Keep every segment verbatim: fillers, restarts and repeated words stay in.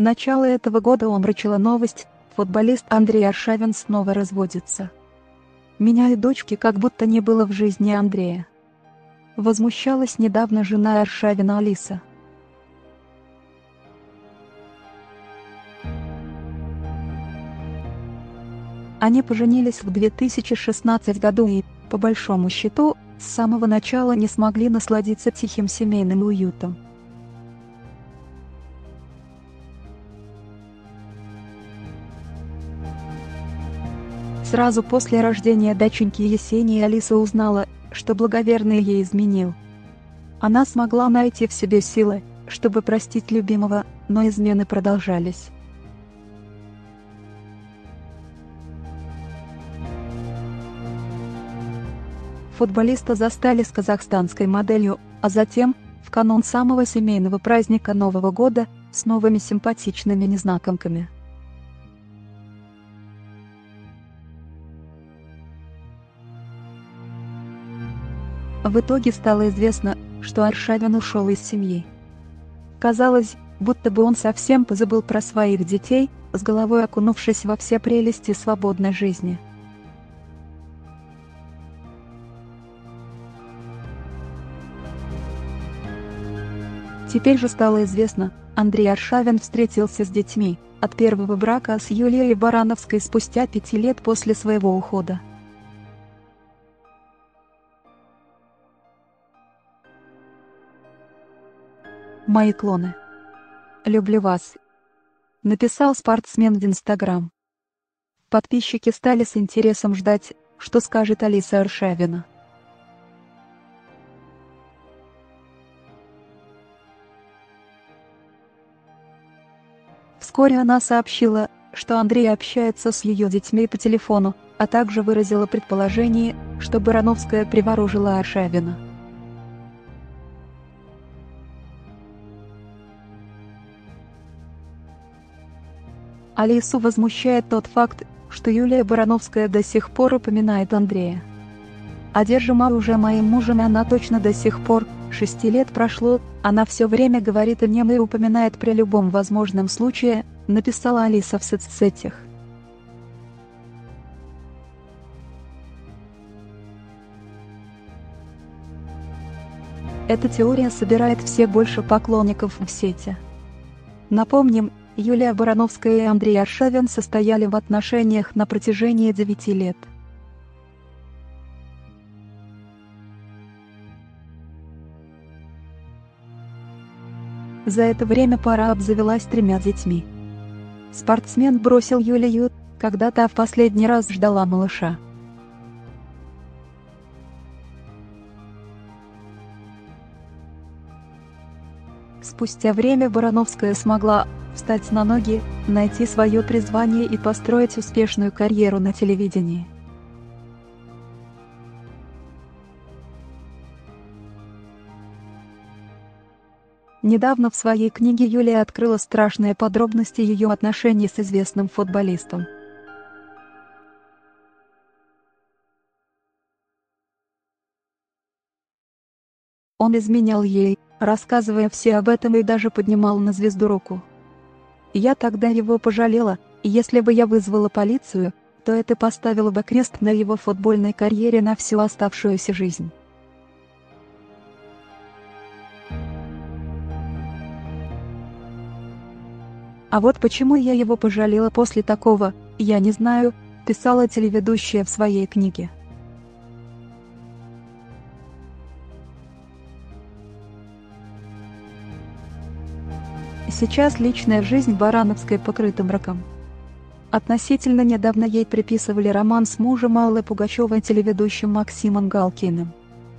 начала этого года омрачила новость: футболист Андрей Аршавин снова разводится. Меня и дочки как будто не было в жизни Андрея. Возмущалась недавно жена Аршавина Алиса. Они поженились в две тысячи шестнадцатом году и, по большому счету, с самого начала не смогли насладиться тихим семейным уютом. Сразу после рождения доченьки Есении Алиса узнала, что благоверный ей изменил. Она смогла найти в себе силы, чтобы простить любимого, но измены продолжались. Футболиста застали с казахстанской моделью, а затем, в канун самого семейного праздника Нового года, с новыми симпатичными незнакомками. В итоге стало известно, что Аршавин ушел из семьи. Казалось, будто бы он совсем позабыл про своих детей, с головой окунувшись во все прелести свободной жизни. Теперь же стало известно, Андрей Аршавин встретился с детьми от первого брака с Юлией Барановской спустя пяти лет после своего ухода. «Мои клоны. Люблю вас», — написал спортсмен в Инстаграм. Подписчики стали с интересом ждать, что скажет Алиса Аршавина. Вскоре она сообщила, что Андрей общается с ее детьми по телефону, а также выразила предположение, что Барановская приворожила Аршавина. Алису возмущает тот факт, что Юлия Барановская до сих пор упоминает Андрея. «Одержима уже моим мужем, и она точно до сих пор, шести лет прошло, она все время говорит о нем и упоминает при любом возможном случае», — написала Алиса в соцсетях. Эта теория собирает все больше поклонников в сети. Напомним, Юлия Барановская и Андрей Аршавин состояли в отношениях на протяжении девяти лет. За это время пара обзавелась тремя детьми. Спортсмен бросил Юлию, когда та в последний раз ждала малыша. Спустя время Барановская смогла встать на ноги, найти свое призвание и построить успешную карьеру на телевидении. Недавно в своей книге Юлия открыла страшные подробности ее отношений с известным футболистом. Он изменял ей, рассказывая все об этом, и даже поднимал на звезду руку. Я тогда его пожалела, и если бы я вызвала полицию, то это поставило бы крест на его футбольной карьере на всю оставшуюся жизнь. А вот почему я его пожалела после такого, я не знаю, писала телеведущая в своей книге. Сейчас личная жизнь Барановской покрыта мраком. Относительно недавно ей приписывали роман с мужем Аллы Пугачевой, телеведущим Максимом Галкиным.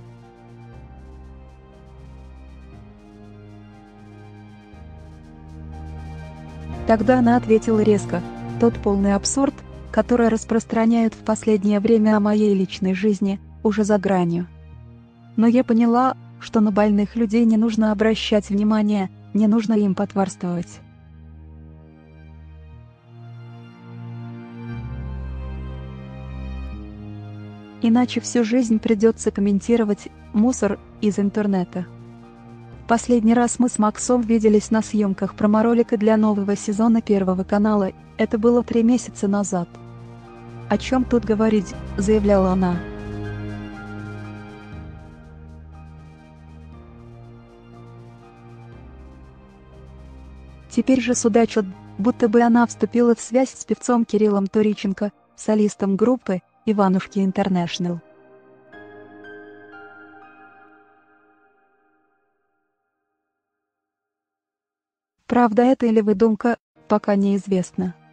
Тогда она ответила резко: «Тот полный абсурд, который распространяют в последнее время о моей личной жизни, уже за гранью. Но я поняла, что на больных людей не нужно обращать внимание, не нужно им потворствовать». Иначе всю жизнь придется комментировать мусор из интернета. Последний раз мы с Максом виделись на съемках промо-ролика для нового сезона Первого канала, это было три месяца назад. «О чем тут говорить», — заявляла она. Теперь же судачат, будто бы она вступила в связь с певцом Кириллом Туриченко, солистом группы «Иванушки Интернешнл». Правда это или выдумка, пока неизвестно.